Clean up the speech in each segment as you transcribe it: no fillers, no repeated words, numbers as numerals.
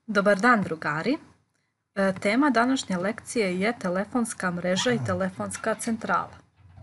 Dobar dan, drugari. Tema današnje lekcije je telefonska mreža i telefonska centrala.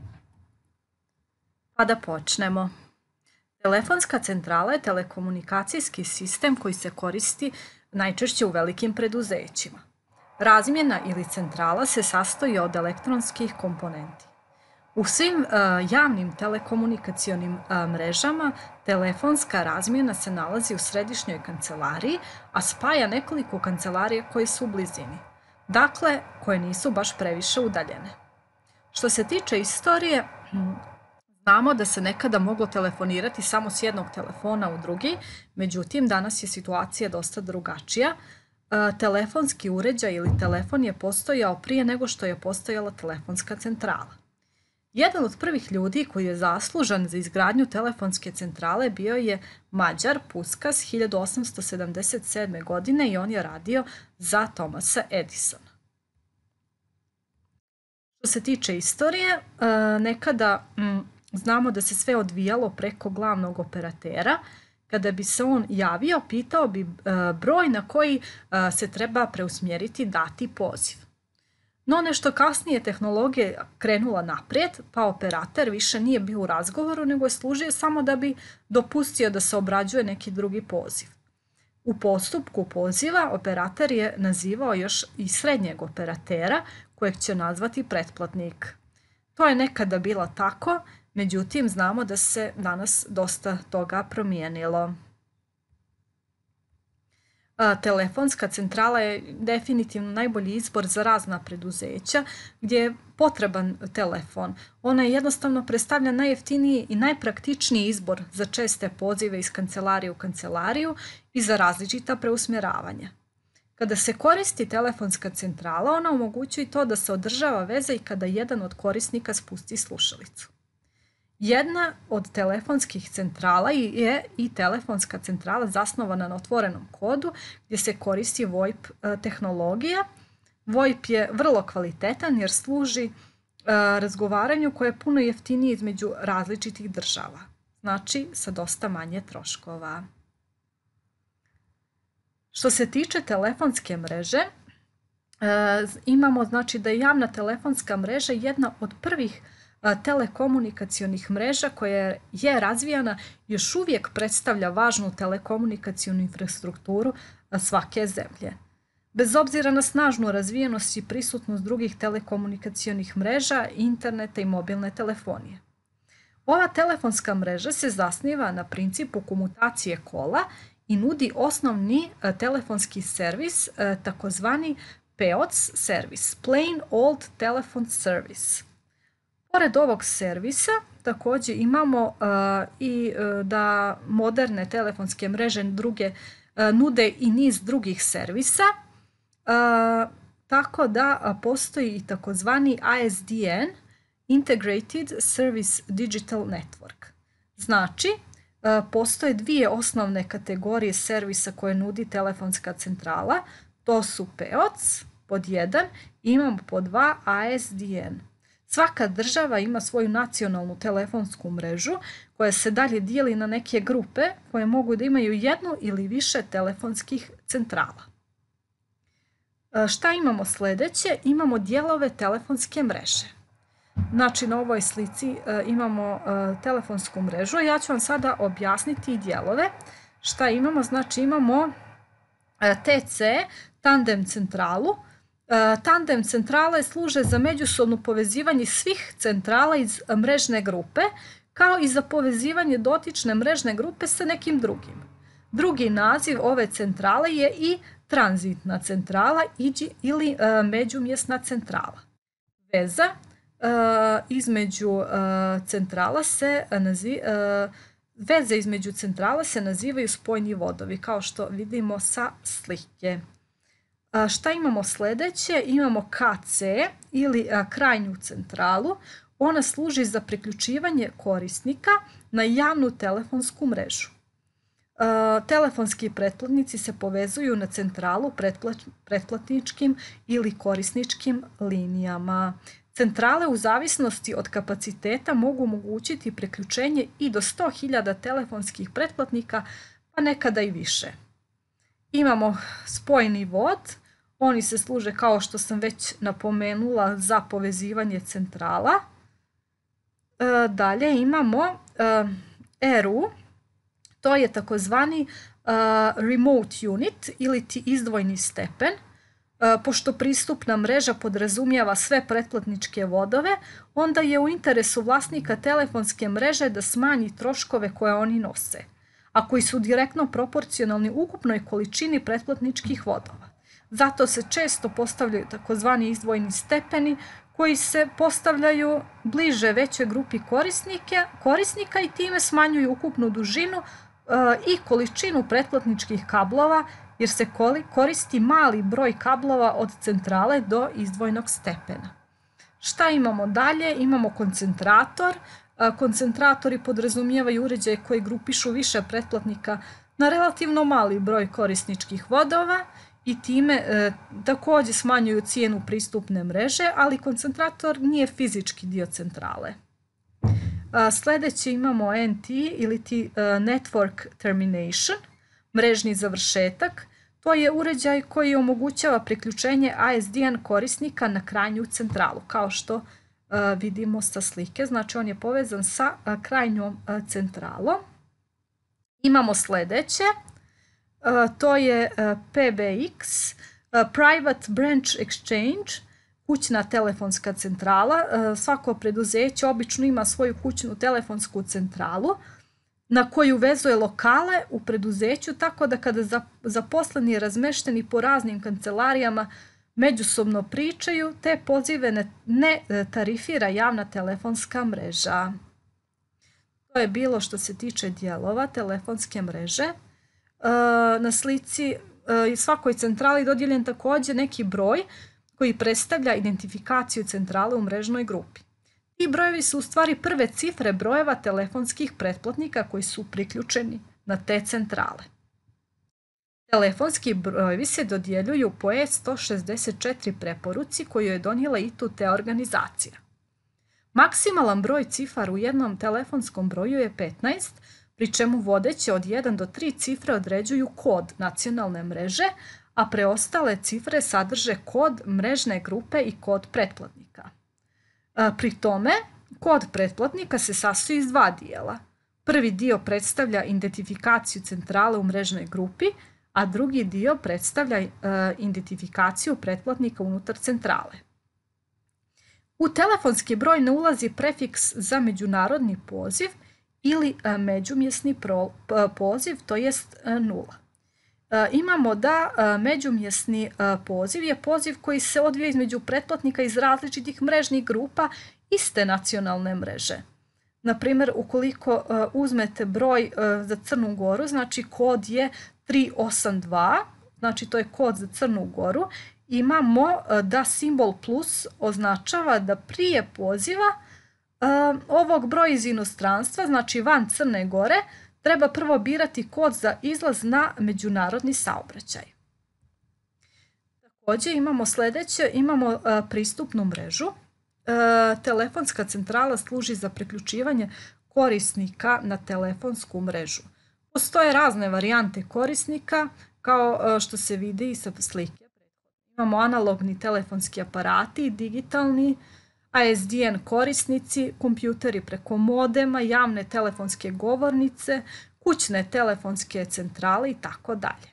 Pa da počnemo. Telefonska centrala je telekomunikacijski sistem koji se koristi najčešće u velikim preduzećima. Razmjena ili centrala se sastoji od elektronskih komponenti. U svim javnim telekomunikacionim mrežama telefonska razmjena se nalazi u središnjoj kancelariji, a spaja nekoliko kancelarija koje su u blizini, dakle koje nisu baš previše udaljene. Što se tiče istorije, znamo da se nekada moglo telefonirati samo s jednog telefona u drugi, međutim danas je situacija dosta drugačija. Telefonski uređaj ili telefon je postojao prije nego što je postojala telefonska centrala. Jedan od prvih ljudi koji je zaslužan za izgradnju telefonske centrale bio je Mađar Puskas 1877. godine i on je radio za Thomasa Edisona. Što se tiče istorije, nekada znamo da se sve odvijalo preko glavnog operatera. Kada bi se on javio, pitao bi broj na koji se treba preusmjeriti dati poziv. No nešto kasnije tehnologija krenula naprijed, pa operator više nije bio u razgovoru, nego je služio samo da bi dopustio da se obrađuje neki drugi poziv. U postupku poziva operator je nazivao još i srednjeg operatera, kojeg će nazvati pretplatnik. To je nekada bilo tako, međutim znamo da se danas dosta toga promijenilo. Telefonska centrala je definitivno najbolji izbor za razna preduzeća gdje je potreban telefon. Ona jednostavno predstavlja najjeftiniji i najpraktičniji izbor za česte pozive iz kancelarije u kancelariju i za različita preusmjeravanja. Kada se koristi telefonska centrala, ona omogućuje to da se održava veza i kada jedan od korisnika spusti slušalicu. Jedna od telefonskih centrala je i telefonska centrala zasnovana na otvorenom kodu gdje se koristi VoIP tehnologija. VoIP je vrlo kvalitetan jer služi razgovaranju koje je puno jeftinije između različitih država, znači sa dosta manje troškova. Što se tiče telefonske mreže, imamo znači da je javna telefonska mreža jedna od prvih telekomunikacionih mreža koja je razvijana još uvijek predstavlja važnu telekomunikacionu infrastrukturu svake zemlje. Bez obzira na snažnu razvijenost i prisutnost drugih telekomunikacionih mreža, interneta i mobilne telefonije. Ova telefonska mreža se zasniva na principu komutacije kola i nudi osnovni telefonski servis, takozvani POTS servis, Plain Old Telephone Service. Pored ovog servisa također imamo i da moderne telefonske mreže nude i niz drugih servisa, tako da postoji i takozvani ISDN, Integrated Service Digital Network. Znači, postoje dvije osnovne kategorije servisa koje nudi telefonska centrala, to su POTS pod 1 i imamo pod 2 ISDN. Svaka država ima svoju nacionalnu telefonsku mrežu koja se dalje dijeli na neke grupe koje mogu da imaju jednu ili više telefonskih centrala. Šta imamo sljedeće? Imamo dijelove telefonske mreže. Znači na ovoj slici imamo telefonsku mrežu. Ja ću vam sada objasniti dijelove. Šta imamo? Znači imamo TC, tandem centralu. Tandem centrale služe za međusobno povezivanje svih centrala iz mrežne grupe, kao i za povezivanje dotične mrežne grupe sa nekim drugim. Drugi naziv ove centrale je i tranzitna centrala ili međumjesna centrala. Veza između centrala se nazivaju spojni vodovi, kao što vidimo sa slike. Šta imamo sljedeće? Imamo KC ili krajnju centralu. Ona služi za priključivanje korisnika na javnu telefonsku mrežu. Telefonski pretplatnici se povezuju na centralu pretplatničkim ili korisničkim linijama. Centrale u zavisnosti od kapaciteta mogu omogućiti priključenje i do 100.000 telefonskih pretplatnika, pa nekada i više. Imamo spojni vod, oni se služe, kao što sam već napomenula, za povezivanje centrala. Dalje imamo RU, to je takozvani remote unit ili ti izdvojni stepen. Pošto pristupna mreža podrazumijeva sve pretplatničke vodove, onda je u interesu vlasnika telefonske mreže da smanji troškove koje oni nose, a koji su direktno proporcionalni ukupnoj količini pretplatničkih vodova. Zato se često postavljaju takozvani izdvojni stepeni koji se postavljaju bliže većoj grupi korisnika i time smanjuju ukupnu dužinu i količinu pretplatničkih kablova, jer se koristi mali broj kablova od centrale do izdvojnog stepena. Šta imamo dalje? Imamo koncentrator. Koncentratori podrazumijevaju uređaje koji grupišu više pretplatnika na relativno mali broj korisničkih vodova i time također smanjuju cijenu pristupne mreže, ali koncentrator nije fizički dio centrale. Sljedeće imamo NT ili ti Network Termination, mrežni završetak. To je uređaj koji omogućava priključenje ASDN korisnika na krajnju centralu, kao što vidimo sa slike. Znači on je povezan sa krajnjom centralom. Imamo sljedeće, to je PBX, Private Branch Exchange, kućna telefonska centrala. Svako preduzeće obično ima svoju kućnu telefonsku centralu na koju vezuje lokale u preduzeću, tako da kada zaposleni razmešteni po raznim kancelarijama međusobno pričaju, te pozive ne tarifira javna telefonska mreža. To je bilo što se tiče dijelova telefonske mreže. Na slici svakoj centrali dodijeljen također neki broj koji predstavlja identifikaciju centrale u mrežnoj grupi. Ti brojevi su u stvari prve cifre brojeva telefonskih pretplatnika koji su priključeni na te centrale. Telefonski brojevi se dodjeljuju po E164 preporuci koju je donijela ITU organizacija. Maksimalan broj cifara u jednom telefonskom broju je 15, pri čemu vodeće od 1 do 3 cifre određuju kod nacionalne mreže, a preostale cifre sadrže kod mrežne grupe i kod pretplatnika. Pri tome, kod pretplatnika se sastoji iz dva dijela. Prvi dio predstavlja identifikaciju centrale u mrežnoj grupi, a drugi dio predstavlja identifikaciju pretplatnika unutar centrale. U telefonski broj ne ulazi prefiks za međunarodni poziv ili međumjesni poziv, to jest nula. Imamo da međumjesni poziv je poziv koji se odvija između pretplatnika iz različitih mrežnih grupa iste nacionalne mreže. Na primjer, ukoliko uzmete broj za Crnu Goru, znači kod je 382, znači to je kod za Crnu Goru, imamo da simbol plus označava da prije poziva ovog broja iz inostranstva, znači van Crne Gore, treba prvo birati kod za izlaz na međunarodni saobraćaj. Također imamo sljedeće, imamo pristupnu mrežu. Telefonska centrala služi za priključivanje korisnika na telefonsku mrežu. Postoje razne varijante korisnika, kao što se vidi i sa slike. Imamo analogni telefonski aparati, digitalni, ASDN korisnici, kompjuteri preko modema, javne telefonske govornice, kućne telefonske centrale i tako dalje.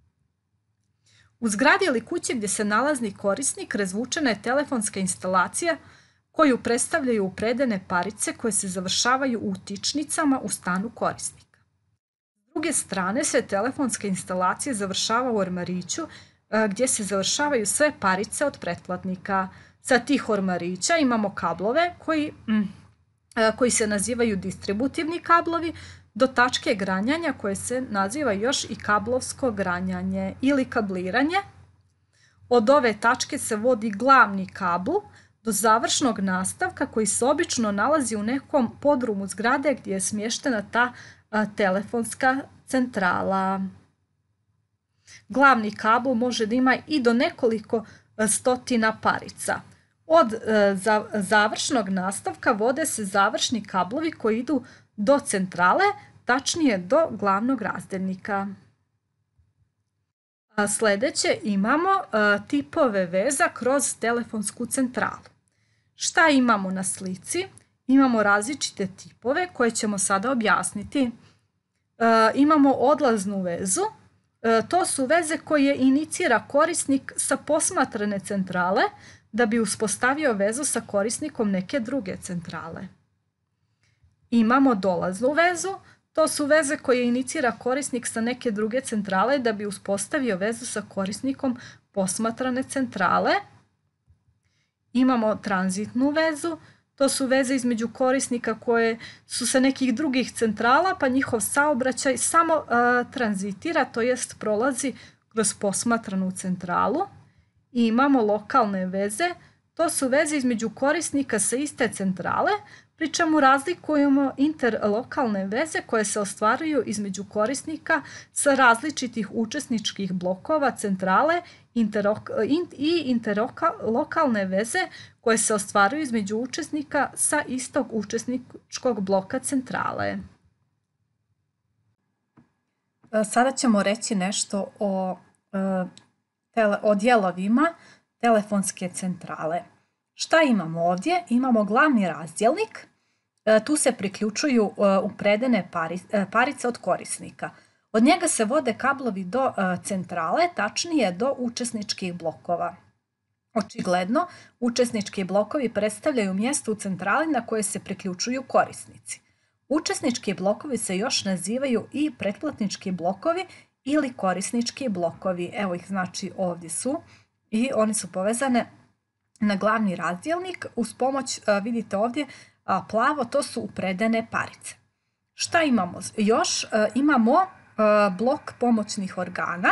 U zgradi ili kući gdje se nalazi korisnik razvučena je telefonska instalacija koju predstavljaju upredene parice koje se završavaju u utičnicama u stanu korisnika. S druge strane se telefonska instalacija završava u ormariću gdje se završavaju sve parice od pretplatnika. Sa tih ormarića imamo kablove koji se nazivaju distributivni kablovi do tačke granjanja koje se naziva još i kablovsko granjanje ili kabliranje. Od ove tačke se vodi glavni kabl do završnog nastavka koji se obično nalazi u nekom podrumu zgrade gdje je smještena ta telefonska centrala. Glavni kabl može da ima i do nekoliko stotina parica. Od završnog nastavka vode se završni kablovi koji idu do centrale, tačnije do glavnog razdjelnika. Sljedeće imamo tipove veza kroz telefonsku centralu. Šta imamo na slici? Imamo različite tipove koje ćemo sada objasniti. Imamo odlaznu vezu. To su veze koje inicira korisnik sa posmatrane centrale da bi uspostavio vezu sa korisnikom neke druge centrale. Imamo dolaznu vezu. To su veze koje inicira korisnik sa neke druge centrale da bi uspostavio vezu sa korisnikom posmatrane centrale. Imamo tranzitnu vezu. To su veze između korisnika koje su sa nekih drugih centrala, pa njihov saobraćaj samo tranzitira, to jest prolazi kroz posmatranu centralu. I imamo lokalne veze. To su veze između korisnika sa iste centrale, pri čemu razlikujemo interlokalne veze koje se ostvaruju između korisnika sa različitih učesničkih blokova centrale i interlokalne veze koje se ostvaruju između učesnika sa istog učesničkog bloka centrale. Sada ćemo reći nešto o dijelovima telefonske centrale. Šta imamo ovdje? Imamo glavni razdjelnik. Tu se priključuju upredene parice od korisnika. Od njega se vode kablovi do centrale, tačnije do učesničkih blokova. Očigledno, učesnički blokovi predstavljaju mjesto u centrali na koje se priključuju korisnici. Učesnički blokovi se još nazivaju i pretplatnički blokovi ili korisnički blokovi. Evo ih, znači ovdje su i oni su povezane na glavni razdjelnik. Uz pomoć, vidite ovdje, plavo, to su upredene parice. Šta imamo još? Imamo blok pomoćnih organa.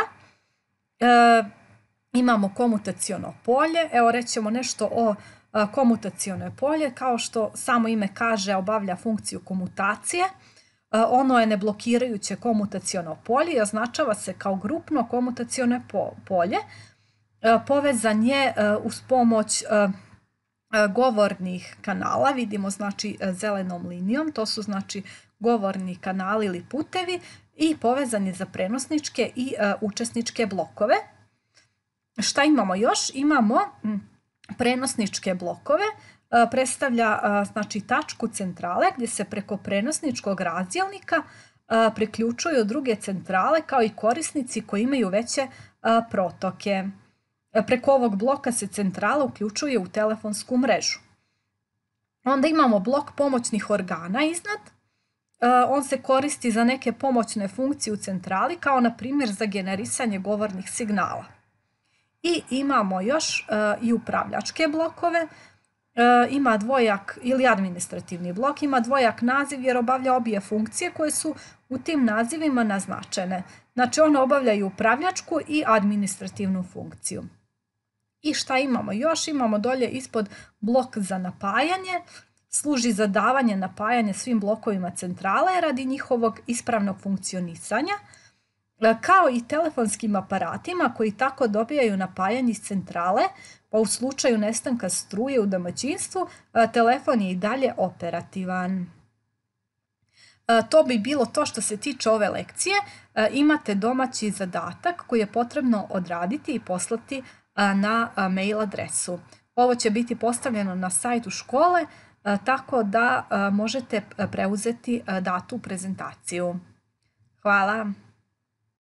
Imamo komutaciono polje. Evo rećemo nešto o komutacionoj polje. Kao što samo ime kaže, obavlja funkciju komutacije. Ono je neblokirajuće komutaciono polje i označava se kao grupno komutaciono polje. Povezan je uz pomoć govornih kanala, vidimo znači zelenom linijom, to su znači govorni kanali ili putevi, i povezan je za prenosničke i učesničke blokove. Šta imamo još? Imamo prenosničke blokove, predstavlja znači tačku centrale gdje se preko prenosničkog razdjelnika priključuju druge centrale kao i korisnici koji imaju veće protoke. Preko ovog bloka se centrala uključuje u telefonsku mrežu. Onda imamo blok pomoćnih organa iznad. On se koristi za neke pomoćne funkcije u centrali, kao na primjer za generisanje govornih signala. I imamo još i upravljačke blokove. Ima dvojak, ili administrativni blok, ima dvojak naziv jer obavlja obje funkcije koje su u tim nazivima naznačene. Znači one obavljaju upravljačku i administrativnu funkciju. I šta imamo još? Imamo dolje ispod blok za napajanje. Služi za davanje napajanja svim blokovima centrale radi njihovog ispravnog funkcionisanja, kao i telefonskim aparatima koji tako dobijaju napajanje iz centrale, pa u slučaju nestanka struje u domaćinstvu telefon je i dalje operativan. To bi bilo to što se tiče ove lekcije. Imate domaći zadatak koji je potrebno odraditi i poslati na mail adresu. Ovo će biti postavljeno na sajtu škole, tako da možete preuzeti datu prezentaciju. Hvala.